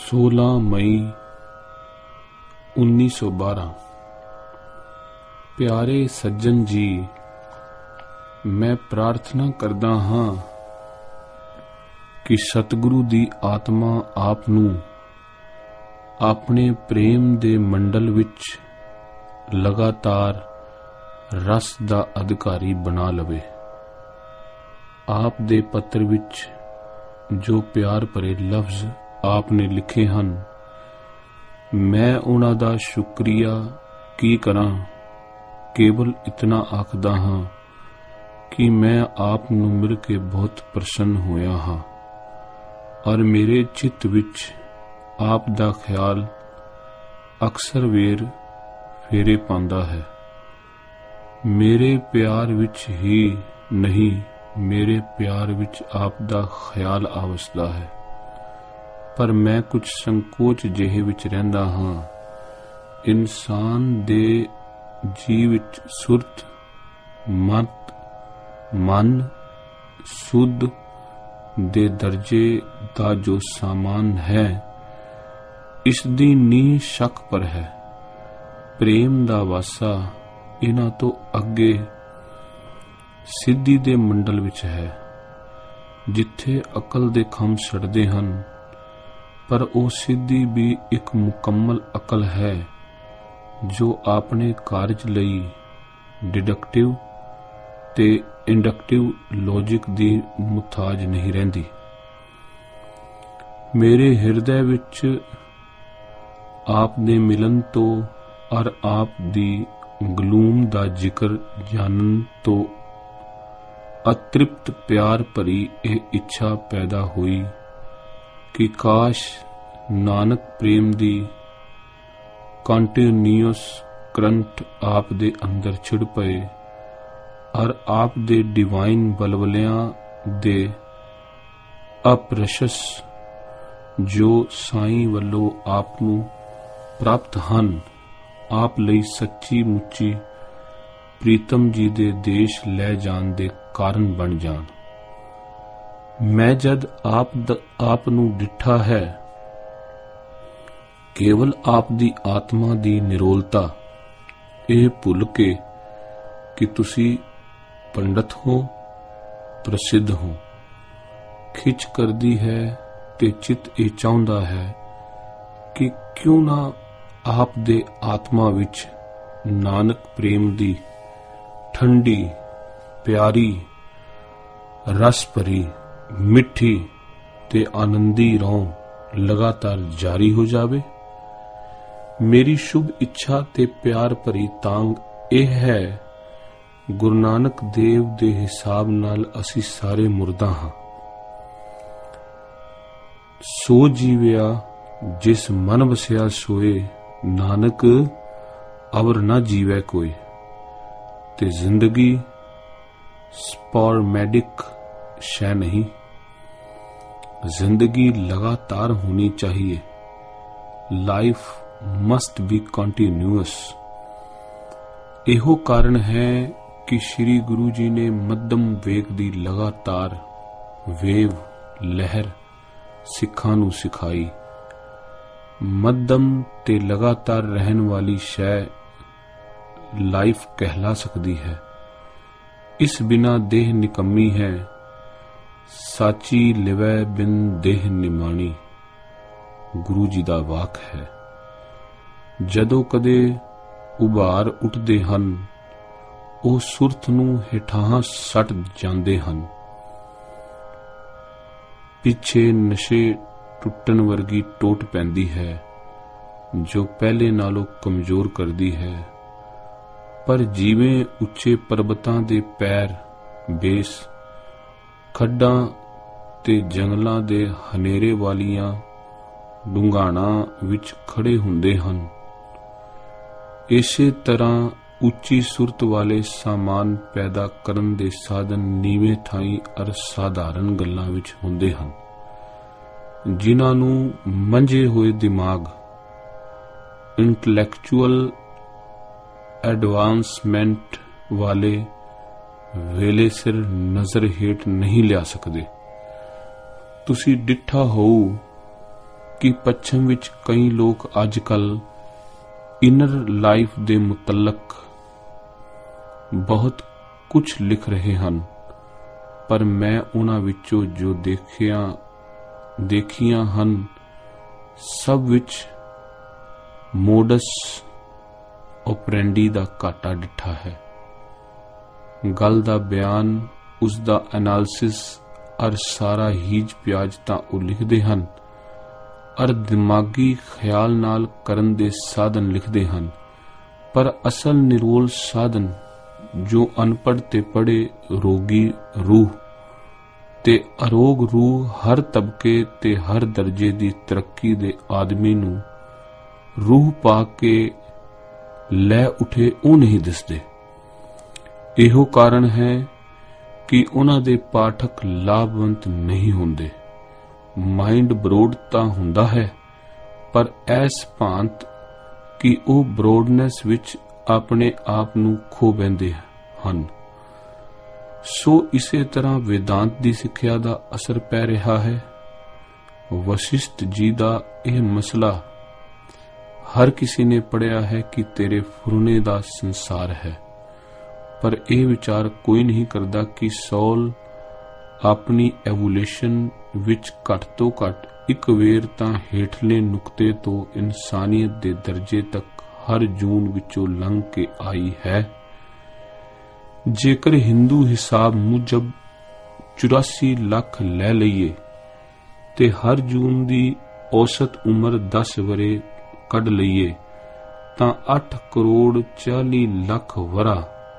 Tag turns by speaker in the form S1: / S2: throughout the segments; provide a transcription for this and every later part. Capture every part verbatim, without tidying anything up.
S1: सोलह मई उन्नीस सौ बारह। प्यारे सज्जन जी, मैं प्रार्थना करदा हां कि सतगुरु दी आत्मा आप नूं अपने प्रेम दे मंडल विच लगातार रस दा अधिकारी बना लवे। आप दे पत्र विच जो प्यार भरे लफ्ज आपने लिखे हन, मैं उन्हां दा शुक्रिया की करां। केवल इतना आखदा हां कि मैं आप नूं मिल के बहुत प्रसन्न होया हां और मेरे चित्त विच आप दा ख्याल अक्सर वेर फेरे पांदा है। मेरे प्यार विच ही नहीं, मेरे प्यार विच आप दा ख्याल आवसदा है, पर मैं कुछ संकोच जिहे विच रहिंदा हां। इंसान दे जी विच सुरत, मत, मन, सुध दे दर्जे दा जो सामान है, इस दी नींह शक पर है। प्रेम दा वासा इन्हां तो अगे सिद्धि दे मंडल विच है, जिथे अकल दे खंभ सड़दे हन, पर ओ सिद्धि भी एक मुकम्मल अकल है जो अपने कारज लई डिडक्टिव ते इंडक्टिव लॉजिक दी मुताज नहीं रहिंदी। मेरे हृदय विच आप दे मिलन तो और आप दी गलूम दा जिक्र जानन तो अतृप्त प्यार भरी यह इच्छा पैदा हुई कि काश नानक प्रेम दी कॉन्टिन्यूअस करंट आप दे अंदर छिड़ पए और आप दे डिवाइन बलवलियां दे अप्रशस जो साईं वल्लों आप नूं प्राप्त हन, आप लई सच्ची मुच्ची प्रीतम जी दे देश लै जान दे कारण बन जान। मैं जद आप द, आप नूं डिठा है, केवल आप दी आत्मा दी निरोलता यह भुल के कि तुसी पंडित हो, प्रसिद्ध हो, खिच करदी है ते चित ये चाहुंदा है कि क्यों ना आप दे आत्मा विच नानक प्रेम दी ठंडी प्यारी रस भरी मिठी ते आनंदी रौं लगातार जारी हो जावे। मेरी शुभ इच्छा ते प्यार भरी तांग यह है, गुरु नानक देव दे हिसाब नाल असी सारे मुर्दा हां। सो जीविया जिस मन वसिया सोए, नानक अवर न जीवै कोई। ते जिंदगी स्पॉरमैडिक शै नहीं, जिंदगी लगातार होनी चाहिए। Life must be continuous. एहो कारण है कि श्री गुरु जी ने मध्यम वेग दी लगातार वेव लहर सिखां नूं सिखाई। मध्यम ते लगातार रहन वाली शै लाइफ कहला सकदी है। इस बिना देह निकम्मी है, साची लिवै बिन देह निमाणी, गुरु जी दा वाक है। जदों कदे उभार उठदे हन, ਉਹ ਸੁਰਤ ਨੂੰ ਹੇਠਾਂ ਸੱਟ ਜਾਂਦੇ ਹਨ। ਪਿੱਛੇ ਨਸ਼ੇ ਟੁੱਟਣ ਵਰਗੀ ਟੋਟ ਪੈਂਦੀ ਹੈ ਜੋ ਪਹਿਲੇ ਨਾਲੋਂ ਕਮਜ਼ੋਰ ਕਰਦੀ ਹੈ। ਪਰ ਜਿਵੇਂ ਉੱਚੇ ਪਰਬਤਾਂ ਦੇ ਪੈਰ ਬੇਸ ਖੱਡਾਂ ਤੇ ਜੰਗਲਾਂ ਦੇ ਹਨੇਰੇ ਵਾਲੀਆਂ ਡੂੰਘਾਣਾਂ ਵਿੱਚ ਖੜੇ ਹੁੰਦੇ ਹਨ, ਇਸੇ ਤਰ੍ਹਾਂ ਉੱਚੀ ਸੁਰਤ ਵਾਲੇ ਸਾਮਾਨ ਪੈਦਾ ਕਰਨ ਦੇ ਸਾਧਨ ਨੀਵੇਂ ਥਾਈਂ ਅਰ ਸਾਧਾਰਨ ਗੱਲਾਂ ਵਿੱਚ ਹੁੰਦੇ ਹਨ, ਜਿਨ੍ਹਾਂ ਨੂੰ ਮੰਝੇ ਹੋਏ ਦਿਮਾਗ ਇੰਟਲੈਕਚੁਅਲ ਐਡਵਾਂਸਮੈਂਟ ਵਾਲੇ ਵੇਲੇ ਸਿਰ ਨਜ਼ਰ ਹੇਠ ਨਹੀਂ ਲਿਆ ਸਕਦੇ। ਤੁਸੀਂ ਡਿੱਠਾ ਹੋਊ कि पश्चिम विच कई लोग अजकल इनर लाइफ दे मुतलक बहुत कुछ लिख रहे हैं, पर मैं उन्हां विचों जो देखिया देखियां हन सब विच मोडस ऑपरेंडी दा घाटा डिठा है। गल दा बयान, उसदा एनालिसिस और सारा हीज प्याज तां ओ लिखदे हन और दिमागी ख्याल नाल करन दे साधन लिखदे हन, पर असल निरोल साधन जो अनपढ़ ते पढ़े रोगी रूह ते अरोग रूह हर तबके ते हर दर्जे दी तरक्की दे आदमी नूं रूह पा के लै उठे ओ नहीं दिसदे। इहो कारण है कि उन्हां दे पाठक लाभवंत नहीं हुंदे। माइंड ब्रॉड तां हुंदा है, पर ऐस भांत कि ओ ब्रॉडनेस विच अपने आप नूं खो बैंदे हन। सो इसे तरह वेदांत दी सिक्ख्या दा असर पै रहा है। वशिष्ठ जी दा यह मसला हर किसी ने पढ़िया है कि तेरे फुरने दा संसार है, पर यह विचार कोई नहीं करदा कि सौल अपनी एवोल्यूशन विच घट तो घट एक वेर तां हेठले नुकते तो इंसानियत दे दर्जे तक हर जून विचों लंघ के आई है। जेकर हिंदू हिसाब मुजब चौरासी लाख लै लईए ते हर जून दी औसत उम्र दस वरे कढ लईए तां अठ करोड़ चाली लाख वरा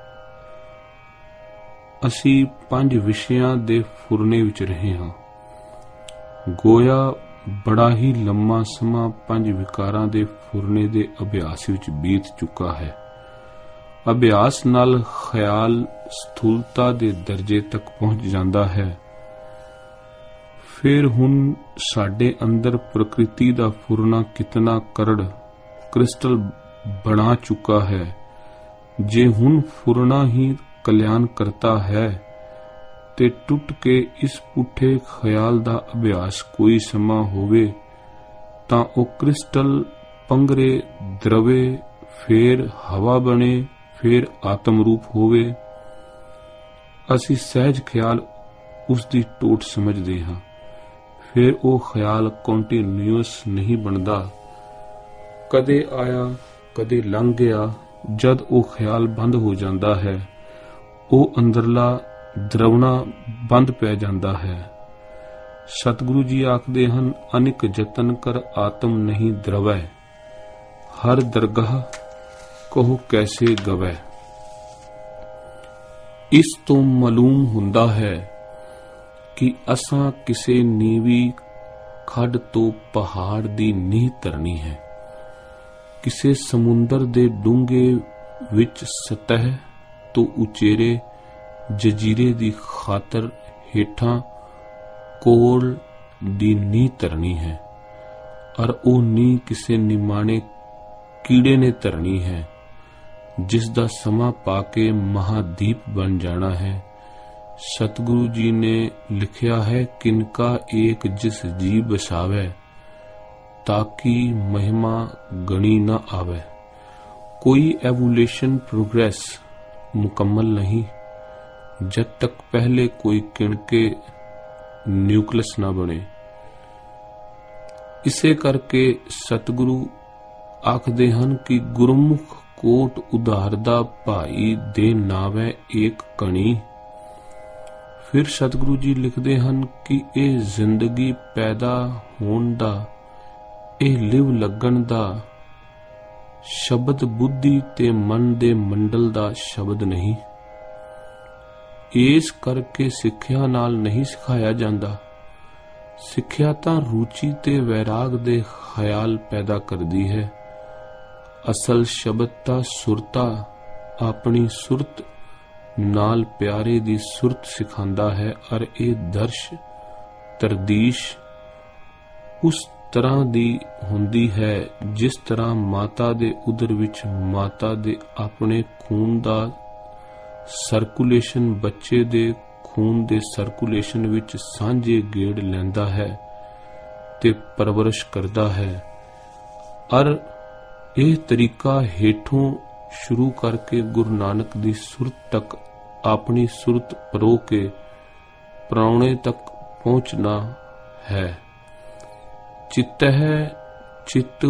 S1: असी पंज विषयां दे फुरने विच रहे हां। गोया बड़ा ही लम्मा समा पंज विकारां दे फुरने दे अभ्यास विच बीत चुका है। अभ्यास नाल ख्याल स्थूलता दे दर्जे तक पहुंच जांदा है। फिर हुण साडे अंदर प्रकृति दा फुरना कितना करड़ क्रिस्टल बना चुका है। जे हुण फुरना ही कल्याण करता है ते टुट के इस पुठे ख्याल दा अभ्यास कोई समा होवे तां ओ क्रिस्टल पंगरे द्रवे, फिर हवा बने, फिर आत्म रूप होवे। असी सहज ख्याल उसदी टोट समझदे हां। फिर ओ ख्याल कॉन्टिन्यूअस नहीं बनदा, कदे आया कदे लंघ गया। जद ओ ख्याल बंद हो जांदा है, ओ अंदरला द्रवना बंद पै जांदा है। सतगुरु जी आखदे हन, अनिक जतन कर आत्म नहीं द्रवै, हर दरगाह कहो कैसे गवै। इस तो मालूम हुंदा है कि असां किसे नीवी खड तो पहाड़ दी नींह धरनी है। किसे समुंदर दे डूंगे विच सतह तो उचेरे जजीरे दी खातर हेठां कोल दी नींह धरनी है, और ओ नींह किसे निमाणे कीड़े ने धरनी है, जिसदा समा पाके महादीप बन जाना है। सतगुरु जी ने लिखिया है, किनका एक जिस जी बसावे, ताकि महिमा गणी न आवे। कोई एवोल्यूशन प्रोग्रेस मुकम्मल नहीं जब तक पहले कोई किणके न्यूक्लियस न बने। इसे करके सतगुरु आखदे हन कि गुरमुख कोट उधारदा भाई दे नावे एक कणी। फिर सतगुरु जी लिखदे हन कि यह जिंदगी पैदा होण दा, यह लिव लगन दा शब्द बुद्धि ते मन दे मंडल दा शब्द नहीं। इस करके सिक्ख्या नाल नहीं सिखाया जांदा। सिक्ख्या तां रुचि ते वैराग दे ख्याल पैदा करदी है। असल शब्द ता सुरता अपनी सुरत नाल प्यारे दी सुरत सिखांदा है, और ए दर्श तरदीश उस तरह दी हुंदी है जिस तरह माता दे उदर विच माता दे अपने खून दा सर्कुलेशन बच्चे दे खून दे सर्कुलेशन विच सांझे गेड़ लैंदा है, ਤੇ ਪਰਵਰਿਸ਼ ਕਰਦਾ ਹੈ। ਅਰ ਇਹ ਤਰੀਕਾ ਹੇਠੋਂ ਸ਼ੁਰੂ ਕਰਕੇ ਗੁਰੂ ਨਾਨਕ ਦੀ ਸੁਰਤ ਤੱਕ ਆਪਣੀ ਸੁਰਤ ਪਰੋ ਕੇ ਪ੍ਰਾਉਣੇ ਤੱਕ ਪਹੁੰਚਣਾ ਹੈ। ਚਿਤਹਿ ਚਿਤ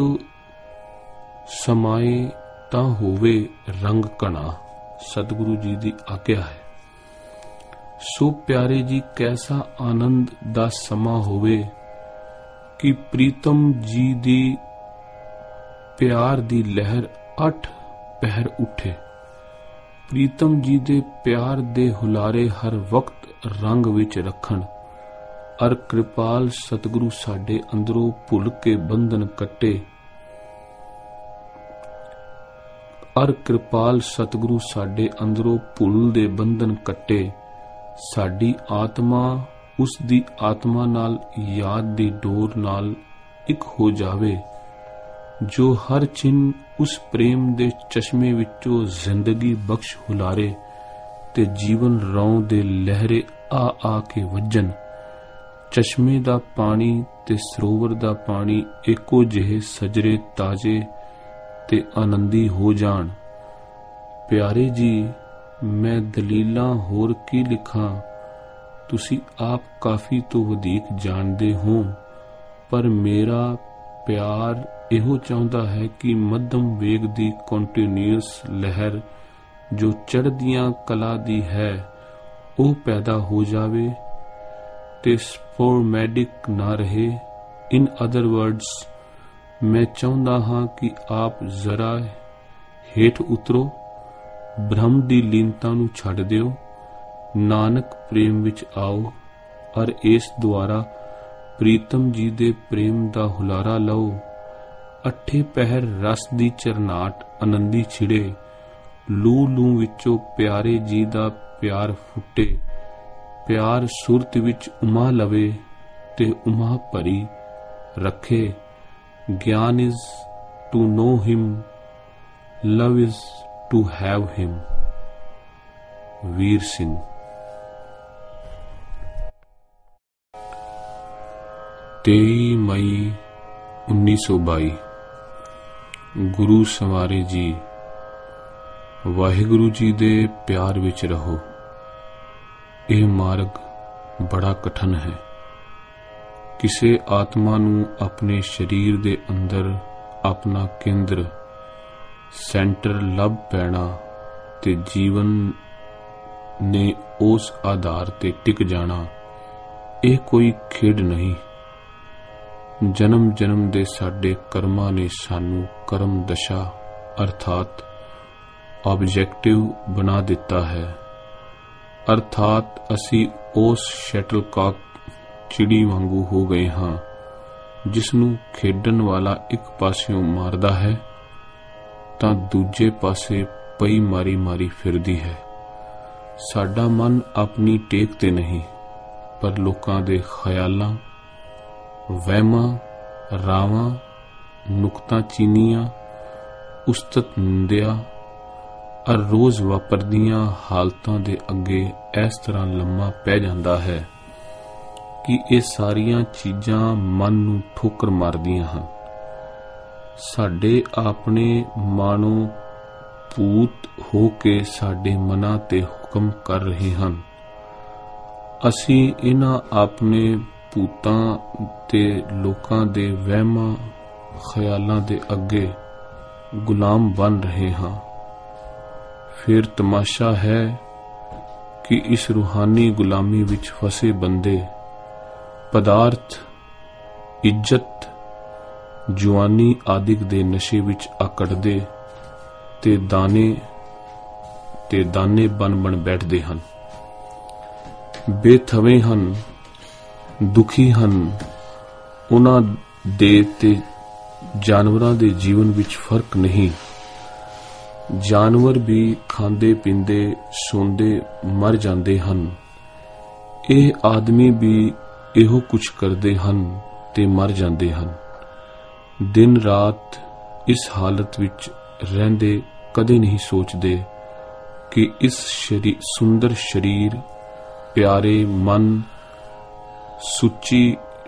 S1: ਸਮਾਏ ਤਾਂ ਹੋਵੇ ਰੰਗ ਘਣਾ, ਸਤਿਗੁਰੂ ਜੀ ਦੀ ਆਗਿਆ ਹੈ। ਸੋ ਪਿਆਰੇ ਜੀ, ਕੈਸਾ ਆਨੰਦ ਦਾ ਸਮਾਂ ਹੋਵੇ ਕਿ ਪ੍ਰੀਤਮ ਜੀ ਦੀ ਪਿਆਰ ਦੀ ਲਹਿਰ ਅੱਠ ਪਹਿਰ ਉੱਠੇ। ਪ੍ਰੀਤਮ ਜੀ ਦੇ ਪਿਆਰ ਦੇ ਹੁਲਾਰੇ ਹਰ ਵਕਤ ਰੰਗ ਵਿੱਚ ਰੱਖਣ। ਅਰ ਕਿਰਪਾਲ ਸਤਿਗੁਰੂ ਸਾਡੇ ਅੰਦਰੋਂ ਭੁੱਲ ਕੇ ਬੰਧਨ ਕੱਟੇ। ਅਰ ਕਿਰਪਾਲ ਸਤਿਗੁਰੂ ਸਾਡੇ ਅੰਦਰੋਂ ਭੁੱਲ ਦੇ ਬੰਧਨ ਕੱਟੇ। ਸਾਡੀ ਆਤਮਾ ਉਸ ਦੀ ਆਤਮਾ ਨਾਲ, ਯਾਦ ਦੀ ਡੋਰ ਨਾਲ ਇੱਕ ਹੋ ਜਾਵੇ, ਜੋ ਹਰ ਛਿਨ ਉਸ ਪ੍ਰੇਮ ਦੇ ਚਸ਼ਮੇ ਵਿੱਚੋਂ ਜ਼ਿੰਦਗੀ ਬਖਸ਼ ਹੁਲਾਰੇ ਤੇ ਜੀਵਨ ਰੌਂ ਦੇ ਲਹਿਰੇ ਆ ਆ ਕੇ ਵੱਜਣ। ਚਸ਼ਮੇ ਦਾ ਪਾਣੀ ਤੇ ਸਰੋਵਰ ਦਾ ਪਾਣੀ ਇੱਕੋ ਜਿਹੇ ਸਜਰੇ ਤਾਜ਼ੇ ਤੇ ਆਨੰਦੀ ਹੋ ਜਾਣ। ਪਿਆਰੇ ਜੀ, ਮੈਂ ਦਲੀਲਾਂ ਹੋਰ ਕੀ ਲਿਖਾਂ, ਤੁਸੀਂ ਆਪ ਕਾਫੀ ਤੋਂ ਵਧੇਕ ਜਾਣਦੇ ਹੋ, ਪਰ ਮੇਰਾ ਪਿਆਰ ਇਹੋ ਚਾਹੁੰਦਾ ਹੈ ਕਿ ਮੱਧਮ ਵੇਗ ਦੀ ਕੰਟੀਨਿਊਸ ਲਹਿਰ ਜੋ ਚੜ੍ਹਦੀਆਂ ਕਲਾ ਦੀ ਹੈ ਉਹ ਪੈਦਾ ਹੋ ਜਾਵੇ ਤੇ ਸਪੋਰਮੈਡਿਕ ਨਾ ਰਹੇ। ਇਨ ਅਦਰ ਵਰਡਸ, ਮੈਂ ਚਾਹੁੰਦਾ ਹਾਂ ਕਿ ਆਪ ਜ਼ਰਾ ਹੇਠ ਉਤਰੋ, ਬ੍ਰਹਮ ਦੀ ਲੀਨਤਾ ਨੂੰ ਛੱਡ ਦਿਓ, ਨਾਨਕ ਪ੍ਰੇਮ ਵਿੱਚ ਆਓ ਔਰ ਇਸ ਦੁਆਰਾ ਪ੍ਰੀਤਮ ਜੀ ਦੇ ਪ੍ਰੇਮ ਦਾ ਹੁਲਾਰਾ ਲਓ। ਅੱਠੇ ਪਹਿਰ ਰਸ ਦੀ ਚਰਨਾਟ ਆਨੰਦੀ ਛਿੜੇ, ਲੂ ਲੂ ਵਿੱਚੋਂ ਪਿਆਰੇ ਜੀ ਦਾ ਪਿਆਰ ਫੁੱਟੇ। ਪਿਆਰ ਸੁਰਤ ਵਿੱਚ ਉਮਾ ਲਵੇ ਤੇ ਉਮਾ ਭਰੀ ਰੱਖੇ। Gyan is to know him, love is to have him. Vir Singh. ਤੇਈ ਮਈ ਉੱਨੀ ਸੌ ਬਾਈ। ਗੁਰੂ ਸਵਾਰੇ ਜੀ, ਵਾਹਿਗੁਰੂ ਜੀ ਦੇ ਪਿਆਰ ਵਿੱਚ ਰਹੋ। ਇਹ ਮਾਰਗ ਬੜਾ ਕਠਿਨ ਹੈ। ਕਿਸੇ ਆਤਮਾ ਨੂੰ ਆਪਣੇ ਸਰੀਰ ਦੇ ਅੰਦਰ ਆਪਣਾ ਕੇਂਦਰ, ਸੈਂਟਰ ਲੱਭ ਪੈਣਾ ਤੇ ਜੀਵਨ ਨੇ ਉਸ ਆਧਾਰ ਤੇ ਟਿਕ ਜਾਣਾ, ਇਹ ਕੋਈ ਖੇਡ ਨਹੀਂ। ਜਨਮ ਜਨਮ ਦੇ ਸਾਡੇ ਕਰਮਾਂ ਨੇ ਸਾਨੂੰ ਕਰਮ ਦਸ਼ਾ ਅਰਥਾਤ ਆਬਜੈਕਟਿਵ ਬਣਾ ਦਿੱਤਾ ਹੈ। ਅਰਥਾਤ ਅਸੀਂ ਉਸ ਸ਼ਟਲਕਾਕ ਚਿੜੀ ਵਾਂਗੂ ਹੋ ਗਏ ਹਾਂ, ਜਿਸ ਨੂੰ ਖੇਡਣ ਵਾਲਾ ਇੱਕ ਪਾਸਿਓਂ ਮਾਰਦਾ ਹੈ ਤਾਂ ਦੂਜੇ ਪਾਸੇ ਪਈ ਮਾਰੀ ਮਾਰੀ ਫਿਰਦੀ ਹੈ। ਸਾਡਾ ਮਨ ਆਪਣੀ ਟੇਕ ਤੇ ਨਹੀਂ, ਪਰ ਲੋਕਾਂ ਦੇ ਖਿਆਲਾਂ, ਵਹਿਮਾਂ, ਰਾਵਾਂ, ਨੁਕਤਾ ਚੀਨੀਆਂ, ਉਸਤਤ ਨਿੰਦਿਆ ਅਰ ਰੋਜ਼ ਵਾਪਰਦੀਆਂ ਹਾਲਤਾਂ ਦੇ ਅੱਗੇ ਇਸ ਤਰ੍ਹਾਂ ਲੰਮਾ ਪੈ ਜਾਂਦਾ ਹੈ ਕਿ ਇਹ ਸਾਰੀਆਂ ਚੀਜ਼ਾਂ ਮਨ ਨੂੰ ਠੋਕਰ ਮਾਰਦੀਆਂ ਹਨ। ਸਾਡੇ ਆਪਣੇ ਮਾਣੋ ਭੂਤ ਹੋ ਕੇ ਸਾਡੇ ਮਨਾਂ ਤੇ ਹੁਕਮ ਕਰ ਰਹੇ ਹਨ। ਅਸੀਂ ਇਹਨਾਂ ਆਪਣੇ ਭੂਤਾਂ ਤੇ ਲੋਕਾਂ ਦੇ ਵਹਿਮਾਂ ਖਿਆਲਾਂ ਦੇ ਅੱਗੇ ਗੁਲਾਮ ਬਣ ਰਹੇ ਹਾਂ। ਫਿਰ ਤਮਾਸ਼ਾ ਹੈ ਕਿ ਇਸ ਰੂਹਾਨੀ ਗੁਲਾਮੀ ਵਿੱਚ ਫਸੇ ਬੰਦੇ ਪਦਾਰਥ, ਇੱਜ਼ਤ, ਜਵਾਨੀ ਆਦਿਕ ਦੇ ਨਸ਼ੇ ਵਿੱਚ ਆਕੜਦੇ ਤੇ ਦਾਨੇ ਤੇ ਦਾਨੇ ਬਣ ਬਣ ਬੈਠਦੇ ਹਨ। ਬੇਥਵੇਂ ਹਨ, ਦੁਖੀ ਹਨ। ਉਹਨਾਂ ਦੇ ਤੇ ਜਾਨਵਰਾਂ ਦੇ ਜੀਵਨ ਵਿੱਚ ਫਰਕ ਨਹੀਂ। ਜਾਨਵਰ ਵੀ ਖਾਂਦੇ ਪੀਂਦੇ ਸੌਂਦੇ ਮਰ ਜਾਂਦੇ ਹਨ। ਇਹ ਆਦਮੀ ਵੀ ਇਹੋ ਕੁਝ ਕਰਦੇ ਹਨ ਤੇ ਮਰ ਜਾਂਦੇ ਹਨ। ਦਿਨ ਰਾਤ ਇਸ ਹਾਲਤ ਵਿੱਚ ਰਹਿੰਦੇ ਕਦੇ ਨਹੀਂ ਸੋਚਦੇ ਕਿ ਇਸ ਸ਼ਰੀ ਸੁੰਦਰ ਸ਼ਰੀਰ, ਪਿਆਰੇ ਮਨ, ਸੁੱਚੀ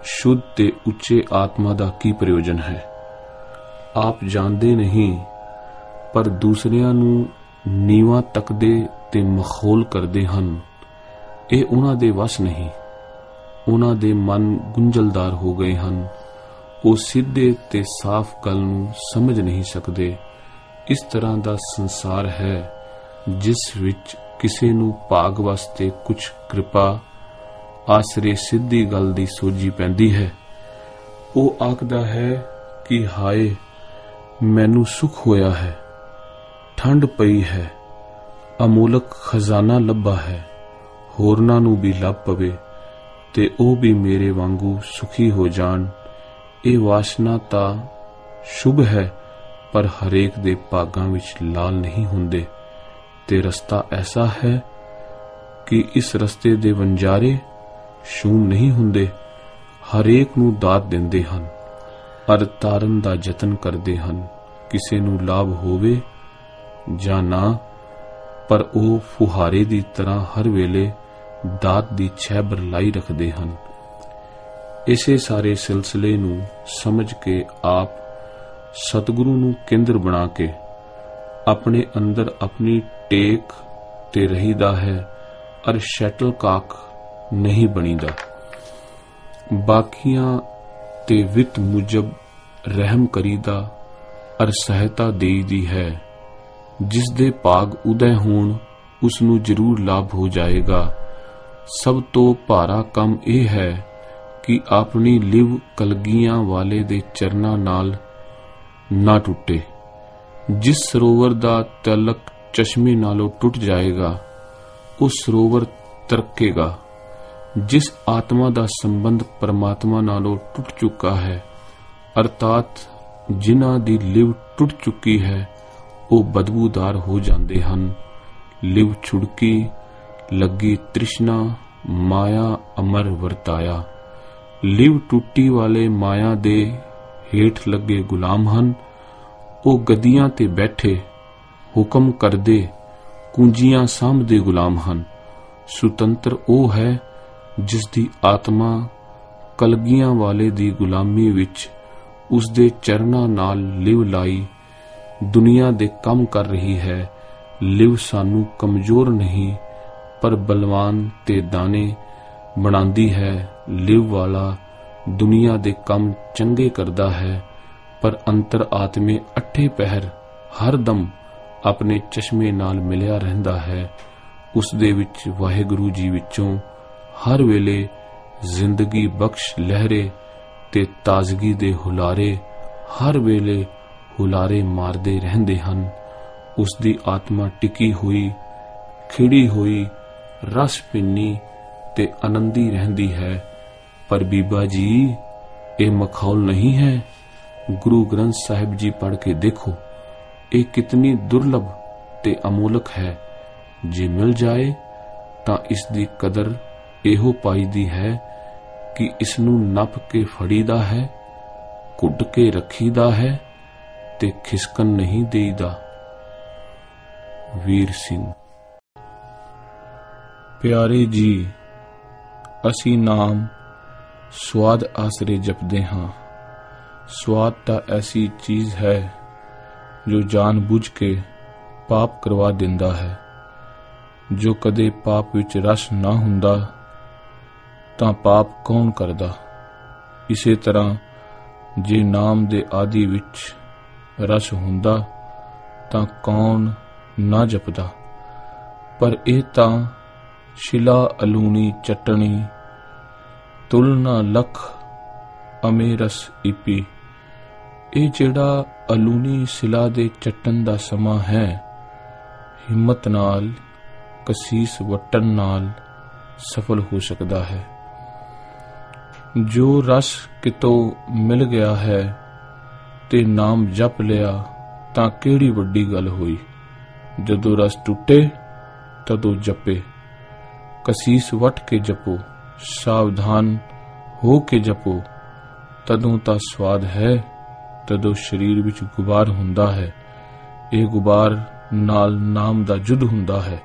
S1: शुद्ध ते उच्चे आत्मा दा की प्रयोजन है। आप जानते नहीं, पर दूसरिਆਂ ਨੂੰ ਨੀਵਾਂ ਤੱਕਦੇ ਤੇ ਮਖੌਲ ਕਰਦੇ ਹਨ। ਇਹ ਉਹਨਾਂ ਦੇ ਵਸ ਨਹੀਂ। ਉਹਨਾਂ ਦੇ ਮਨ ਗੁੰਝਲਦਾਰ ਹੋ ਗਏ ਹਨ। ਉਹ ਸਿੱਧੇ ਤੇ ਸਾਫ਼ ਗੱਲ ਨੂੰ ਸਮਝ ਨਹੀਂ ਸਕਦੇ। ਇਸ ਤਰ੍ਹਾਂ ਦਾ ਸੰਸਾਰ ਹੈ ਜਿਸ ਵਿੱਚ ਕਿਸੇ ਨੂੰ ਭਾਗ ਵਾਸਤੇ ਕੁਝ ਕਿਰਪਾ ਆਸਰੇ ਸਿੱਧੀ ਗੱਲ ਦੀ ਸੋਝੀ ਪੈਂਦੀ ਹੈ। ਉਹ ਆਖਦਾ ਹੈ ਕਿ ਹਾਏ ਮੈਨੂੰ ਸੁਖ ਹੋਇਆ ਹੈ, ਠੰਡ ਪਈ ਹੈ, ਅਮੋਲਕ ਖਜ਼ਾਨਾ ਲੱਭਾ ਹੈ, ਹੋਰਨਾਂ ਨੂੰ ਵੀ ਲੱਭ ਪਵੇ ਤੇ ਉਹ ਵੀ ਮੇਰੇ ਵਾਂਗੂ ਸੁਖੀ ਹੋ ਜਾਣ। ਇਹ ਵਾਸ਼ਨਾ ਤਾਂ ਸ਼ੁਭ ਹੈ, ਪਰ ਹਰੇਕ ਦੇ ਭਾਗਾਂ ਵਿੱਚ ਲਾਲ ਨਹੀਂ ਹੁੰਦੇ ਤੇ ਰਸਤਾ ਐਸਾ ਹੈ ਕਿ ਇਸ ਰਸਤੇ ਦੇ ਵੰਜਾਰੇ ਸ਼ੂਮ ਨਹੀਂ ਹੁੰਦੇ। ਹਰੇਕ ਨੂੰ ਦਾਤ ਦਿੰਦੇ ਹਨ ਅਰ ਤਾਰਨ ਦਾ ਯਤਨ ਕਰਦੇ ਹਨ, ਕਿਸੇ ਨੂੰ ਲਾਭ ਹੋਵੇ ਜਾਂ ਨਾ, ਪਰ ਉਹ ਫੁਹਾਰੇ ਦੀ ਤਰ੍ਹਾਂ ਹਰ ਵੇਲੇ ਦਾਤ ਦੀ ਛਹਿਬਰ ਲਾਈ ਰੱਖਦੇ ਹਨ। ਇਸੇ ਸਾਰੇ ਸਿਲਸਿਲੇ ਨੂੰ ਸਮਝ ਕੇ ਆਪ ਸਤਿਗੁਰੂ ਨੂੰ ਕੇਂਦਰ ਬਣਾ ਕੇ ਆਪਣੇ ਅੰਦਰ ਆਪਣੀ ਟੇਕ ਤੇ ਰਹੀਦਾ ਹੈ ਅਰ ਸ਼ੈਟਲਕਾਕ ਨਹੀਂ ਬਣੀਦਾ। ਬਾਕੀਆਂ ਤੇ ਵਿੱਤ ਮੁਜਬ ਰਹਿਮ ਕਰੀਦਾ ਅਰ ਸਹਾਇਤਾ ਦੇਈਦੀ ਹੈ। ਜਿਸ ਦੇ ਭਾਗ ਉਦੈ ਹੋਣ ਉਸ ਨੂੰ ਜ਼ਰੂਰ ਲਾਭ ਹੋ ਜਾਏਗਾ। ਸਭ ਤੋਂ ਭਾਰਾ ਕੰਮ ਇਹ ਹੈ ਕਿ ਆਪਣੀ ਲਿਵ ਕਲਗੀਆਂ ਵਾਲੇ ਦੇ ਚਰਨਾਂ ਨਾਲ ਨਾ ਟੁੱਟੇ। ਜਿਸ ਸਰੋਵਰ ਦਾ ਤਲਕ ਚਸ਼ਮੇ ਨਾਲੋਂ ਟੁੱਟ ਜਾਏਗਾ ਉਹ ਸਰੋਵਰ ਤਰਕੇਗਾ। ਜਿਸ ਆਤਮਾ ਦਾ ਸੰਬੰਧ ਪਰਮਾਤਮਾ ਨਾਲੋਂ ਟੁੱਟ ਚੁੱਕਾ ਹੈ, ਅਰਥਾਤ ਜਿਨ੍ਹਾਂ ਦੀ ਲਿਵ ਟੁੱਟ ਚੁੱਕੀ ਹੈ, ਉਹ ਬਦਬੂਦਾਰ ਹੋ ਜਾਂਦੇ ਹਨ। ਲਿਵ ਛੁੜਕੀ ਲੱਗੀ ਤ੍ਰਿਸ਼ਨਾ ਮਾਇਆ ਅਮਰ ਵਰਤਾਇਆ। ਲਿਵ ਟੁੱਟੀ ਵਾਲੇ ਮਾਇਆ ਦੇ ਹੇਠ ਲੱਗੇ ਗੁਲਾਮ ਹਨ। ਉਹ ਗੱਦੀਆਂ ਤੇ ਬੈਠੇ ਹੁਕਮ ਕਰਦੇ ਕੁੰਜੀਆਂ ਸਾਂਭਦੇ ਗੁਲਾਮ ਹਨ। ਸੁਤੰਤਰ ਉਹ ਹੈ ਜਿਸ ਦੀ ਆਤਮਾ ਕਲਗੀਆਂ ਵਾਲੇ ਦੀ ਗੁਲਾਮੀ ਵਿੱਚ ਉਸ ਦੇ ਚਰਨਾਂ ਨਾਲ ਲਿਵ ਲਾਈ ਦੁਨੀਆ ਦੇ ਕੰਮ ਕਰ ਰਹੀ ਹੈ। ਲਿਵ ਸਾਨੂੰ ਕਮਜ਼ੋਰ ਨਹੀਂ ਪਰ ਬਲਵਾਨ ਤੇ ਦਾਨੇ ਬਣਾਉਂਦੀ ਹੈ। ਲਿਵ ਵਾਲਾ ਦੁਨੀਆ ਦੇ ਕੰਮ ਚੰਗੇ ਕਰਦਾ ਹੈ, ਪਰ ਅੰਤਰ ਆਤਮੇ ਅੱਠੇ ਪਹਿਰ ਹਰ ਦਮ ਆਪਣੇ ਚਸ਼ਮੇ ਨਾਲ ਮਿਲਿਆ ਰਹਿੰਦਾ ਹੈ। ਉਸ ਦੇ ਵਿੱਚ ਵਾਹਿਗੁਰੂ ਜੀ ਵਿੱਚੋਂ ਹਰ ਵੇਲੇ ਜ਼ਿੰਦਗੀ ਬਖਸ਼ ਲਹਿਰੇ ਤੇ ਤਾਜ਼ਗੀ ਦੇ ਹੁਲਾਰੇ ਹਰ ਵੇਲੇ ਹੁਲਾਰੇ ਮਾਰਦੇ ਰਹਿੰਦੇ ਹਨ। ਉਸ ਦੀ ਆਤਮਾ ਟਿਕੀ ਹੋਈ, ਖਿੜੀ ਹੋਈ, ਰਸ ਪੀਨੀ ਤੇ ਆਨੰਦੀ ਰਹਿੰਦੀ ਹੈ। ਪਰ ਬੀਬਾ ਜੀ, ਇਹ ਮਖੌਲ ਨਹੀਂ ਹੈ। ਗੁਰੂ ਗ੍ਰੰਥ ਸਾਹਿਬ ਜੀ ਪੜ੍ਹ ਕੇ ਦੇਖੋ, ਇਹ ਕਿਤਨੀ ਦੁਰਲਭ ਤੇ ਅਮੋਲਕ ਹੈ। ਜੇ ਮਿਲ ਜਾਏ ਤਾਂ ਇਸ ਦੀ ਕਦਰ ਇਹੋ ਪਾਈਦੀ ਹੈ ਕਿ ਇਸ ਨੂੰ ਨੱਪ ਕੇ ਫੜੀਦਾ ਹੈ, ਕੁੱਟ ਕੇ ਰੱਖੀਦਾ ਹੈ ਤੇ ਖਿਸਕਣ ਨਹੀਂ ਦੇਈਦਾ। ਵੀਰ ਸਿੰਘ। ਪਿਆਰੇ ਜੀ, ਅਸੀਂ ਨਾਮ ਸਵਾਦ ਆਸਰੇ ਜਪਦੇ ਹਾਂ। ਸਵਾਦ ਤਾਂ ਐਸੀ ਚੀਜ਼ ਹੈ ਜੋ ਜਾਣ ਬੁੱਝ ਕੇ ਪਾਪ ਕਰਵਾ ਦਿੰਦਾ ਹੈ। ਜੋ ਕਦੇ ਪਾਪ ਵਿੱਚ ਰਸ ਨਾ ਹੁੰਦਾ ਤਾਂ ਪਾਪ ਕੌਣ ਕਰਦਾ। ਇਸੇ ਤਰ੍ਹਾਂ ਜੇ ਨਾਮ ਦੇ ਆਦਿ ਵਿੱਚ ਰਸ ਹੁੰਦਾ ਤਾਂ ਕੌਣ ਨਾ ਜਪਦਾ। ਪਰ ਇਹ ਤਾਂ ਸ਼ਿਲਾ ਅਲੂਣੀ ਚਟਣੀ ਤੁਲਨਾ ਲਖ ਅਮੇਰਸ ਇਪੀ। ਇਹ ਜਿਹੜਾ ਅਲੂਣੀ ਸਿਲਾ ਦੇ ਚੱਟਣ ਦਾ ਸਮਾਂ ਹੈ, ਹਿੰਮਤ ਨਾਲ ਕਸੀਸ ਵਟਣ ਨਾਲ ਸਫਲ ਹੋ ਸਕਦਾ ਹੈ। ਜੋ ਰਸ ਕਿਤੋਂ ਮਿਲ ਗਿਆ ਹੈ ਤੇ ਨਾਮ ਜਪ ਲਿਆ ਤਾਂ ਕਿਹੜੀ ਵੱਡੀ ਗੱਲ ਹੋਈ। ਜਦੋਂ ਰਸ ਟੁੱਟੇ ਤਦੋਂ ਜਪੇ। ਕਸੀਸ ਵਟ ਕੇ ਜਪੋ, ਸਾਵਧਾਨ ਹੋ ਕੇ ਜਪੋ। ਤਦੋਂ ਤਾਂ ਸਵਾਦ ਹੈ, ਤਦੋਂ ਸਰੀਰ ਵਿੱਚ ਗੁਬਾਰ ਹੁੰਦਾ ਹੈ। ਇਹ ਗੁਬਾਰ ਨਾਲ ਨਾਮ ਦਾ ਜੁੱਧ ਹੁੰਦਾ ਹੈ।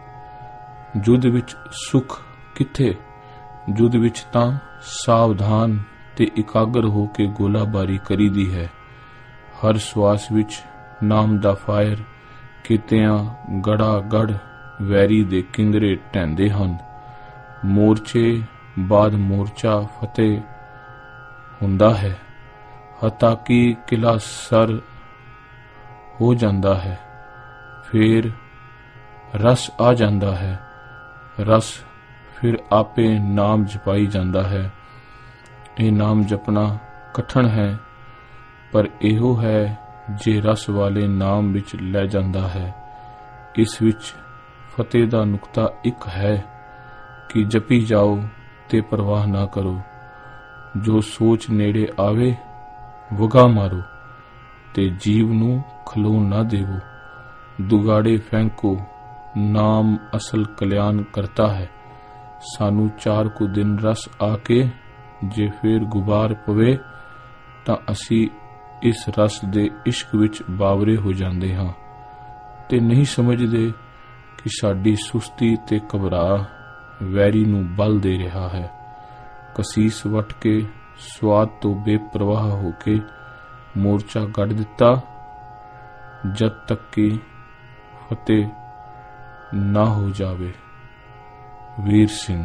S1: ਜੁੱਧ ਵਿੱਚ ਸੁਖ ਕਿੱਥੇ? ਜੁੱਧ ਵਿੱਚ ਤਾਂ ਸਾਵਧਾਨ ਤੇ ਇਕਾਗਰ ਹੋ ਕੇ ਗੋਲਾਬਾਰੀ ਕਰੀਦੀ ਹੈ। ਹਰ ਸਵਾਸ ਵਿੱਚ ਨਾਮ ਦਾ ਫਾਇਰ, ਕਿਤਿਆਂ ਗੜਾ ਗੜ ਵੈਰੀ ਦੇ ਕਿੰਗਰੇ ਢਹਿੰਦੇ ਹਨ। ਮੋਰਚੇ ਬਾਅਦ ਮੋਰਚਾ ਫਤਿਹ ਹੁੰਦਾ ਹੈ, ਹਤਾ ਕਿ ਕਿਲਾ ਸਰ ਹੋ ਜਾਂਦਾ ਹੈ। ਫਿਰ ਰਸ ਆ ਜਾਂਦਾ ਹੈ, ਰਸ ਫਿਰ ਆਪੇ ਨਾਮ ਜਪਾਈ ਜਾਂਦਾ ਹੈ। ਇਹ ਨਾਮ ਜਪਣਾ ਕਠਿਨ ਹੈ, ਪਰ ਇਹੋ ਹੈ ਜੇ ਰਸ ਵਾਲੇ ਨਾਮ ਵਿੱਚ ਲੈ ਜਾਂਦਾ ਹੈ। ਇਸ ਵਿੱਚ ਫਤਿਹ ਦਾ ਨੁਕਤਾ ਇੱਕ ਹੈ ਕਿ ਜਪੀ ਜਾਓ ਤੇ ਪਰਵਾਹ ਨਾ ਕਰੋ। ਜੋ ਸੋਚ ਨੇੜੇ ਆਵੇ ਵਗਾ ਮਾਰੋ ਤੇ ਜੀਵ ਨੂੰ ਖਲੋਣ ਨਾ ਦੇਵੋ। ਦੁਗਾੜੇ ਫੈਂਕੋ, ਨਾਮ ਅਸਲ ਕਲਿਆਣ ਕਰਤਾ ਹੈ। ਸਾਨੂੰ ਚਾਰ ਕੁ ਦਿਨ ਰਸ ਆ ਕੇ ਜੇ ਫੇਰ ਗੁਬਾਰ ਪਵੇ ਤਾਂ ਅਸੀਂ ਇਸ ਰਸ ਦੇ ਇਸ਼ਕ ਵਿੱਚ ਬਾਵਰੇ ਹੋ ਜਾਂਦੇ ਹਾਂ ਤੇ ਨਹੀਂ ਸਮਝਦੇ ਕਿ ਸਾਡੀ ਸੁਸਤੀ ਤੇ ਘਬਰਾ ਵੈਰੀ ਨੂੰ ਬਲ ਦੇ ਰਿਹਾ ਹੈ। ਕਸੀਸ ਵੱਟ ਕੇ ਸਵਾਦ ਤੋਂ ਬੇਪਰਵਾਹ ਹੋ ਕੇ ਮੋਰਚਾ ਗੱਡ ਦਿੱਤਾ, ਜਦ ਤੱਕ ਕਿ ਫਤਿਹ ਨਾ ਹੋ ਜਾਵੇ। ਵੀਰ ਸਿੰਘ।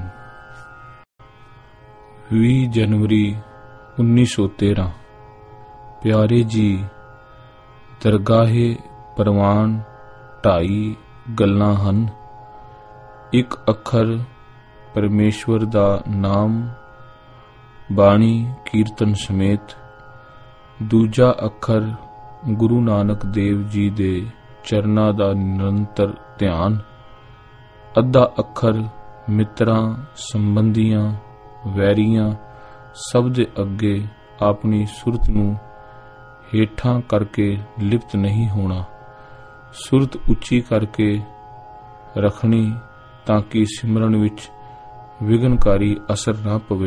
S1: ਵੀਹ ਜਨਵਰੀ ਉੱਨੀ ਸੌ ਤੇਰਾਂ। ਪਿਆਰੇ ਜੀ, ਦਰਗਾਹੇ ਪ੍ਰਵਾਨ ਢਾਈ ਗੱਲਾਂ ਹਨ। ਇੱਕ ਅੱਖਰ ਪਰਮੇਸ਼ਵਰ ਦਾ ਨਾਮ ਬਾਣੀ ਕੀਰਤਨ ਸਮੇਤ, ਦੂਜਾ ਅੱਖਰ ਗੁਰੂ ਨਾਨਕ ਦੇਵ ਜੀ ਦੇ ਚਰਨਾਂ ਦਾ ਨਿਰੰਤਰ ਧਿਆਨ, ਅੱਧਾ ਅੱਖਰ ਮਿੱਤਰਾਂ ਸੰਬੰਧੀਆਂ ਵੈਰੀਆਂ ਸਭ ਦੇ ਅੱਗੇ ਆਪਣੀ ਸੁਰਤ ਨੂੰ ਹੇਠਾਂ ਕਰਕੇ ਲਿਪਤ ਨਹੀਂ ਹੋਣਾ, ਸੁਰਤ ਉੱਚੀ ਕਰਕੇ ਰੱਖਣੀ ਤਾਂ ਕਿ ਸਿਮਰਨ ਵਿੱਚ ਵਿਘਨਕਾਰੀ ਅਸਰ ਨਾ ਪਵੇ।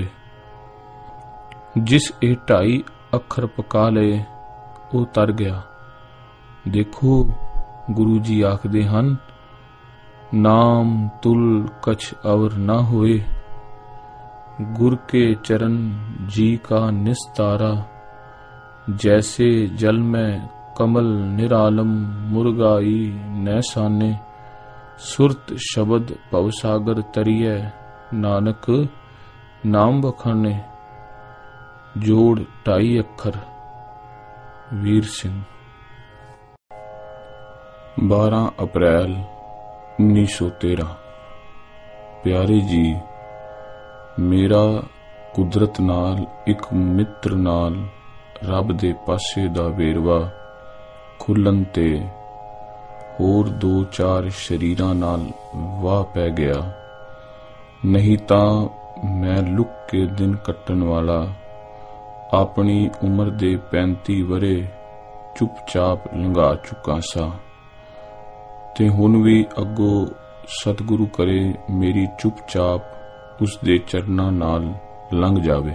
S1: ਜਿਸ ਇਹ ਢਾਈ ਅੱਖਰ ਪਕਾ ਲਏ ਉਹ ਤਰ ਗਿਆ। ਦੇਖੋ, ਗੁਰੂ ਜੀ ਆਖਦੇ ਹਨ, ਨਾਮ ਤੁਲ ਕਛ ਅਵਰ ਨਾ ਹੋਏ, ਗੁਰ ਕੇ ਚਰਨ ਜੀ ਕਾ ਨਿਸਤਾਰਾ, जैसे जल में कमल निरालम मुर्गाई नैसाने, सुरत शब्द भवसागर तरिए नानक नाम बखाने। जोड़ ढाई अखर। वीर सिंह। बारह अप्रैल उन्नीस सौ तेरह। प्यारे जी, मेरा कुदरत नाल एक मित्र नाल रब दे पासे दा वेरवा खुलन ते होर दो चार शरीरां नाल वाह पै गया, नहीं तां मैं लुक के दिन कट्टन वाला अपनी उम्र दे पैंती वरे चुपचाप लंघा चुका सा, ते हुण भी अगो सतगुरु करे मेरी चुपचाप उस दे चरनां नाल लंघ जावे।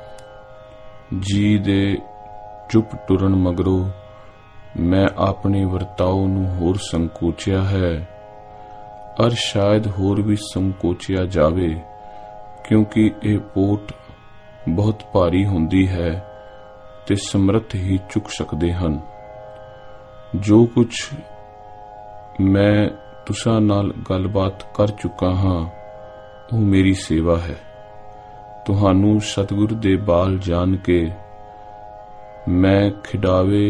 S1: जी दे चुप टुरन मगरों मैं अपने वरताओ नूं होर संकोचिया है, और शायद होर भी संकोचिया जावे, क्योंकि ये पोट बहुत भारी हुंदी है ते समर्थ ही चुक सकते हन। जो कुछ मैं तुसां नाल गलबात कर चुका हाँ वो मेरी सेवा है। तुहानू सतगुर दे बाल जान के मैं खिडावे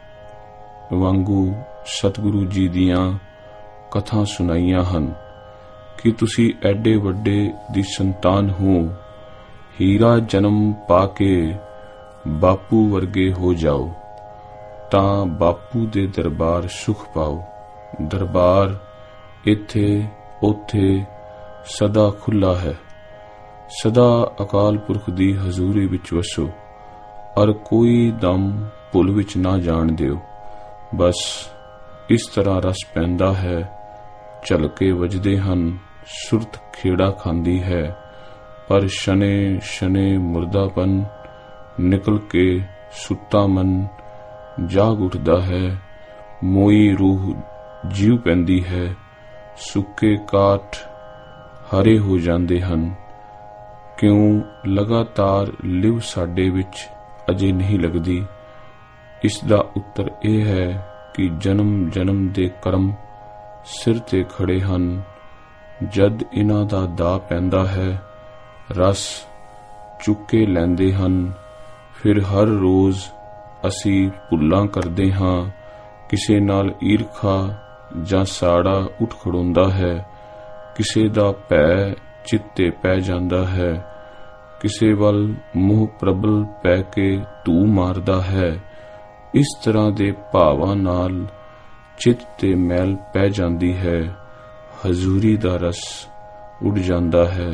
S1: वांगू सतगुरु जी दियां कथां सुनाईयां हन कि तुसी एडे वड्डे दी संतान हो, हीरा जन्म पाके बापू वर्गे हो जाओ, तां बापू दे दरबार सुख पाओ। दरबार इत्थे ओथे सदा खुला है। सदा अकाल पुरख दी हजूरी विच वसो, और कोई दम भुल विच ना जान दियो। बस इस तरह रस पैंदा है, झलके वजदे हन, सुरत खेड़ा खांदी है, पर शने शने मुर्दापन निकल के सुत्ता मन जाग उठदा है। मोई रूह जीव पैंदी है, सुक्के काठ हरे हो जांदे हन। ਕਿਉਂ ਲਗਾਤਾਰ ਲਿਵ ਸਾਡੇ ਵਿੱਚ ਅਜੇ ਨਹੀਂ ਲੱਗਦੀ? ਇਸ ਦਾ ਉੱਤਰ ਇਹ ਹੈ ਕਿ ਜਨਮ ਜਨਮ ਦੇ ਕਰਮ ਸਿਰ ਤੇ ਖੜੇ ਹਨ। ਜਦ ਇਹਨਾਂ ਦਾ ਦਾਅ ਪੈਂਦਾ ਹੈ, ਰਸ ਚੁੱਕੇ ਲੈਂਦੇ ਹਨ। ਫਿਰ ਹਰ ਰੋਜ਼ ਅਸੀਂ ਭੁੱਲਾਂ ਕਰਦੇ ਹਾਂ। ਕਿਸੇ ਨਾਲ ਈਰਖਾ ਜਾਂ ਸਾੜਾ ਉੱਠ ਖੜੋਂਦਾ ਹੈ। ਕਿਸੇ ਦਾ ਭੈ ਚਿੱਤੇ ਪੈ ਜਾਂਦਾ ਹੈ। ਕਿਸੇ ਵੱਲ ਮੋਹ ਪ੍ਰਬਲ ਪੈ ਕੇ ਧੂ ਮਾਰਦਾ ਹੈ। ਇਸ ਤਰ੍ਹਾਂ ਦੇ ਭਾਵਾਂ ਨਾਲ ਚਿੱਤ ਤੇ ਮੈਲ ਪੈ ਜਾਂਦੀ ਹੈ। ਹਜ਼ੂਰੀ ਦਾ ਰਸ ਉੱਡ ਜਾਂਦਾ ਹੈ।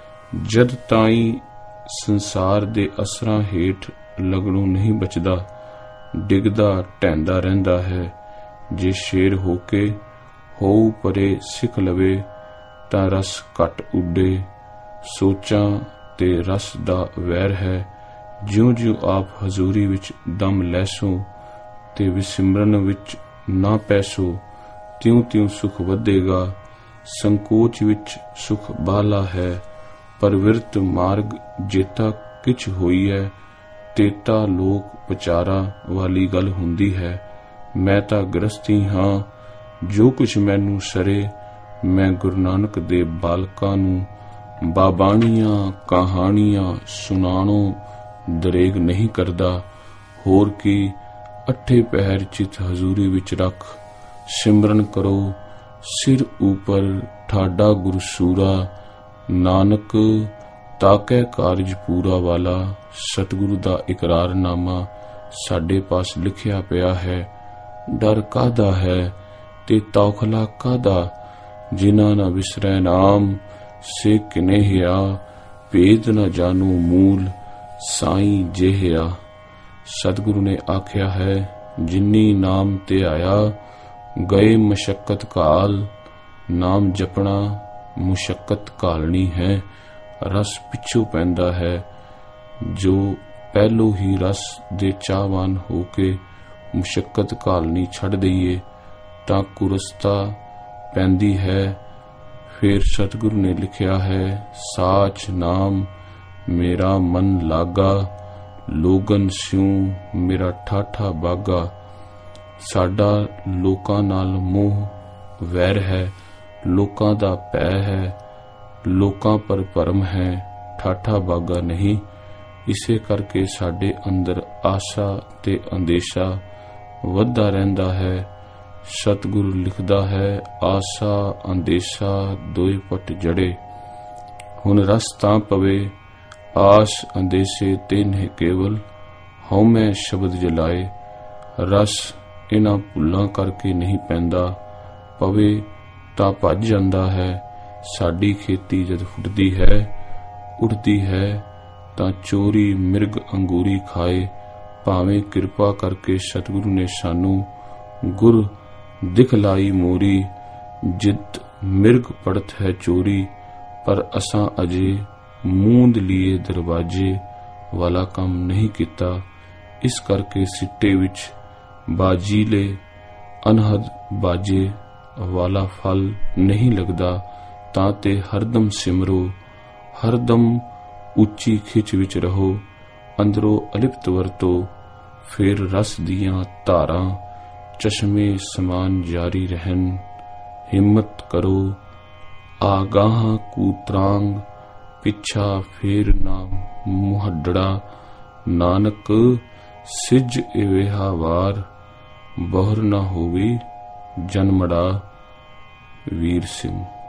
S1: ਜਦ ਤਾਈਂ ਸੰਸਾਰ ਦੇ ਅਸਰਾਂ ਹੇਠ ਲੱਗਣੋਂ ਨਹੀਂ ਬਚਦਾ, ਡਿੱਗਦਾ ਢਹਿੰਦਾ ਰਹਿੰਦਾ ਹੈ। ਜੇ ਸ਼ੇਰ ਹੋ ਕੇ ਹੋਊ ਪਰੇ ਸਿੱਖ ਲਵੇ ਤਾਂ ਰਸ ਘਟ ਉੱਡੇ। ਸੋਚਾਂ ਤੇ ਰਸ ਦਾ ਵੈਰ ਹੈ। ਜਿਉਂ ਜਿਉਂ ਆਪ ਹਜ਼ੂਰੀ ਵਿੱਚ ਦਮ ਲੈਸੋ ਤੇ ਵਿਸਿਮਰਨ ਵਿੱਚ ਨਾ ਪੈਸੋ, ਤਿਉਂ ਤਿਉਂ ਸੁਖ ਵਧੇਗਾ। ਸੰਕੋਚ ਵਿੱਚ ਸੁਖ ਬਾਲਾ ਹੈ, ਪਰਵਿਰਤ ਮਾਰਗ ਜੇਤਾ ਕਿਛ ਹੋਈ ਹੈ। ਤੇਤਾ ਲੋਕ ਪਚਾਰਾ ਵਾਲੀ ਗੱਲ ਹੁੰਦੀ ਹੈ। ਮੈਂ ਤਾਂ ਗ੍ਰਸਤੀ ਹਾਂ, ਜੋ ਕੁਛ ਮੈਨੂੰ ਸਰੇ। ਮੈਂ ਗੁਰੂ ਨਾਨਕ ਦੇ ਬਾਲਕਾਂ ਨੂੰ ਬਾਬਾਣੀਆਂ ਕਹਾਣੀਆਂ ਸੁਣਾਣੋਂ ਦਰੇਗ ਨਹੀਂ ਕਰਦਾ। ਹੋਰ ਕੀ, ਅੱਠੇ ਪਹਿਰ ਚਿਤ ਹਜ਼ੂਰੀ ਵਿੱਚ ਰੱਖ ਸਿਮਰਨ ਕਰੋ। ਸਿਰ ਉਪਰ ਠਾਡਾ ਗੁਰੂ ਸੂਰਾ, ਨਾਨਕ ਤਾਕੈ ਕਾਰਜ ਪੂਰਾ ਵਾਲਾ। ਸਤਿਗੁਰੂ ਦਾ ਇਕਰਾਰਨਾਮਾ ਸਾਡੇ ਪਾਸ ਲਿਖਿਆ ਪਿਆ ਹੈ। ਡਰ ਕਾਹਦਾ ਹੈ ਤੇ ਤੌਖਲਾ ਕਾਹਦਾ? ਜਿਨ੍ਹਾਂ ਨਾ ਵਿਸਰੈ ਨਾਮ, ਸੇ ਕਿਨੇ ਹਿਆ। ਭੇਦ ਨਾ ਜਾਣੂ ਮੂਲ, ਸਾਈਂ ਜਿਹਿਆ। ਸਤਿਗੁਰੂ ਨੇ ਆਖਿਆ ਹੈ, ਜਿਨੀ ਨਾਮ ਤੇ ਆਇਆ, ਗਏ ਮਸ਼ੱਕਤ ਘਾਲ। ਨਾਮ ਜਪਣਾ ਮੁਸ਼ੱਕਤ ਘਾਲਣੀ ਹੈ। ਰਸ ਪਿੱਛੋਂ ਪੈਂਦਾ ਹੈ। ਜੋ ਪਹਿਲੋਂ ਹੀ ਰਸ ਦੇ ਚਾਹਵਾਨ ਹੋ ਕੇ ਮੁਸ਼ੱਕਤ ਘਾਲਣੀ ਛੱਡ ਦਈਏ ਤਾਂ ਕੁਰਸਤਾ ਪੈਂਦੀ ਹੈ। ਫਿਰ ਸਤਿਗੁਰੂ ਨੇ ਲਿਖਿਆ ਹੈ, ਸਾਚ ਨਾਮ ਮੇਰਾ ਮਨ ਲਾਗਾ, ਲੋਗਨ ਸਿਉ ਮੇਰਾ ਠਾਠਾ ਬਾਗਾ। ਸਾਡਾ ਲੋਕਾਂ ਨਾਲ ਮੋਹ ਵੈਰ ਹੈ, ਲੋਕਾਂ ਦਾ ਭੈ ਹੈ, ਲੋਕਾਂ ਪਰ ਭਰਮ ਹੈ, ਠਾਠਾ ਬਾਗਾ ਨਹੀਂ। ਇਸੇ ਕਰਕੇ ਸਾਡੇ ਅੰਦਰ ਆਸ਼ਾ ਤੇ ਅੰਦੇਸ਼ਾ ਵੱਧਦਾ ਰਹਿੰਦਾ ਹੈ। ਸਤਿਗੁਰੂ ਲਿਖਦਾ ਹੈ, ਆਸਾ ਅੰਦੇਸ਼ਾ ਦੋਏ ਪਟ ਜੜੇ। ਹੁਣ ਰਸ ਤਾਂ ਪਵੇ, ਆਸ ਅੰਦੇਸ਼ੇ ਤੇ ਨਹੀਂ ਕੇਵਲ। ਹਉਮੈ ਸ਼ਬਦ ਜਲਾਏ। ਰਸ ਇਹਨਾਂ ਭੁੱਲਾਂ ਕਰਕੇ ਨਹੀਂ ਪੈਂਦਾ, ਪਵੇ ਤਾਂ ਭੱਜ ਜਾਂਦਾ ਹੈ। ਸਾਡੀ ਖੇਤੀ ਜਦ ਫੁੱਟਦੀ ਹੈ, ਉੱਠਦੀ ਹੈ ਤਾਂ ਚੋਰੀ ਮਿਰਗ ਅੰਗੂਰੀ ਖਾਏ। ਭਾਵੇਂ ਕਿਰਪਾ ਕਰਕੇ ਸਤਿਗੁਰੂ ਨੇ ਸਾਨੂੰ ਗੁਰ ਦਿਖਲਾਈ ਮੋਰੀ। ਜਿਤ ਮਿਰਗ ਪੜਤ ਹੈ ਚੋਰੀ, ਪਰ ਅਸਾਂ ਅਜੇ ਮੂੰਦ ਲੀਏ ਦਰਵਾਜੇ ਵਾਲਾ ਕੰਮ ਨਹੀਂ ਕੀਤਾ। ਇਸ ਕਰਕੇ ਸਿੱਟੇ ਵਿੱਚ ਬਾਜੀਲੇ ਅਨਹਦ ਬਾਜੇ ਵਾਲਾ ਫਲ ਨਹੀਂ ਲੱਗਦਾ। ਤਾਂ ਤੇ ਹਰਦਮ ਸਿਮਰੋ, ਹਰਦਮ ਉੱਚੀ ਖਿੱਚ ਵਿੱਚ ਰਹੋ, ਅੰਦਰੋਂ ਅਲਿਪਤ ਵਰਤੋ। ਫਿਰ ਰਸ ਦੀਆਂ ਧਾਰਾਂ ਚਸ਼ਮੇ ਸਮਾਨ ਜਾਰੀ ਰਹਿਣ। ਹਿੰਮਤ ਕਰੋ, ਆਗਾਹਾਂ ਕੂਤਰਾਂਗ, ਪਿੱਛਾ ਫੇਰ ਨਾ ਮੁਹੱਡੜਾ। ਨਾਨਕ ਸਿਜ ਇਵੇਹਾ ਵਾਰ, ਬਹੁਰ ਨਾ ਹੋਵੀ ਜਨਮੜਾ। ਵੀਰ ਸਿੰਘ।